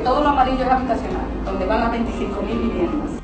todo lo amarillo es habitacional, donde van las 25.000 viviendas.